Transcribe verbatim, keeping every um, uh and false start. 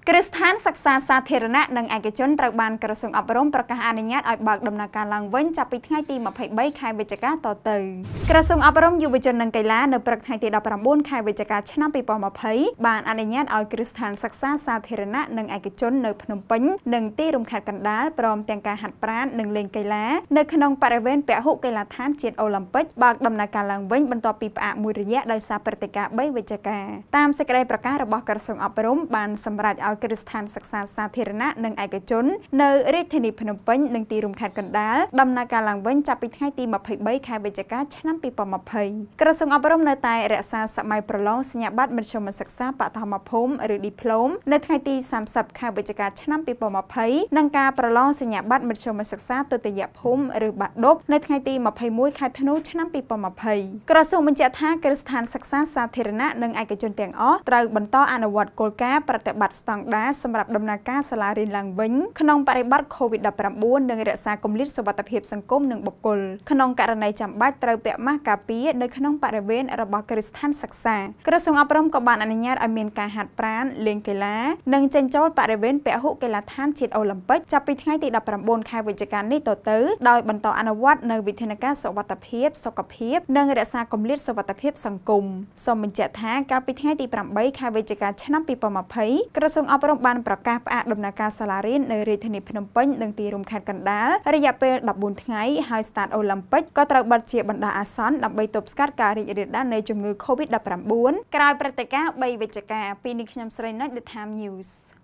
គ្រឹះស្ថានសិក្សាសាធារណៈនិងឯកជនត្រូវបានក្រសួងអប់រំប្រកាសអនុញ្ញាតឲ្យបើកដំណើរការឡើងវិញចាប់ពីថ្ងៃទីម្ភៃបីខែវិច្ឆិកាតទៅក្រសួងអប់រំយុវជននិងកីឡានៅព្រឹកថ្ងៃទីដប់ប្រាំបួនខែវិច្ឆិកាឆ្នាំពីរពាន់ម្ភៃបានអនុញ្ញាតឲ្យគ្រឹះស្ថានសិក្សាសាធារណៈនិងឯកជននៅភ្នំពេញនិងទីរួមខេត្តកណ្ដាលព្រមទាំងការហាត់ប្រាណនិងលេងកីឡានៅក្នុងបរិវេណពហុកីឡដ្ឋានជាតិអូឡ িম্প ិកបើកដំណើរការឡើងវិញបន្ទាប់ពីផ្អាកមួយរយៈដោយសារព្រឹត្តិការណ៍បីវិច្ឆិកាតាមសេចក្តីប្រកាសរបស់ក្រសួងអប់រំបានសម្រេចឲ្យគ្រឹះស្ថានសិក្សាសាធារណៈនិងឯកជននៅរាជធានីភ្នំពេញនិងទីរួមខេត្តកណ្ដាលដំណើរការឡើងវិញចាប់ពីថ្ងៃទីម្ភៃបីខែវិច្ឆិកាឆ្នាំពីរពាន់ម្ភៃក្រសួងអប់រំនៅតែរក្សាសម័យប្រឡងសញ្ញាបត្រមធ្យមសិក្សាបឋមភូមិឬ Diplom នៅថ្ងៃទីសាមសិបខែវិច្ឆិកាឆ្នាំពីរពាន់ម្ភៃនិងការប្រឡងសញ្ញាបត្រមធ្យមសិក្សាទុតិយភូមិឬបាក់ឌុបនៅថ្ងៃទីម្ភៃមួយខែធ្នូឆ្នាំពីរពាន់ម្ភៃក្រសួងបញ្ជាក់ថាគ្រឹះស្ថានសិក្សាសាធារណៈនិងឯកជនទាំងអស់ត្រូវបន្តអនុវត្តគោលការណ៍ប្រតិបត្តិស្តង់ដារសម្រាប់ដំណើរការសាលារៀនឡើងវិញក្នុងបរិបទ COVID ដប់ប្រាំបួន និងរក្សាគម្លាតសុវត្ថិភាពសង្គមនិងបុគ្គលក្នុងករណីចាំបាច់ត្រូវពាក់ម៉ាស់ការពារនៅក្នុងបរិវេណរបស់គ្រឹះស្ថានសិក្សាក្រសួងអប់រំក៏បានអនុញ្ញាតឲ្យមានការហាត់ប្រាណលេងកីឡានិងចេញចូលបរិវេណពហុកីឡដ្ឋានជាតិអូឡ িম্প ិកចាប់ពីថ្ងៃទីដប់ប្រាំបួនខែវិច្ឆិកានេះទៅទៅដោយបន្តអនុវត្តនៅវិធានការសុវត្ថិភាពសុខភាពនិងរក្សាគម្លាតសុវត្ថិភាពសង្គមសូមបញ្ជាក់ថាកាលពីថ្ងៃទីប្រាំបីខែវិច្ឆិកាឆ្នាំពីរពាន់ម្ភៃក្រសួងអប់រំបានប្រកាសផ្អាកដំណើរការសាលារៀននៅរាជធានីភ្នំពេញនិងទីរួមខេត្តកណ្ដាលរយៈពេលដប់បួនថ្ងៃហើយស្តាតអូឡ িম্প ិកក៏ត្រូវបិទជាបណ្ដោះអាសន្នដើម្បីទប់ស្កាត់ការរីករាលដាលនៃជំងឺ COVID ដប់ប្រាំបួនក្រោយព្រឹត្តិការណ៍បីវិច្ឆិកាពីនេះខ្ញុំស្រីណុច DeTimeNews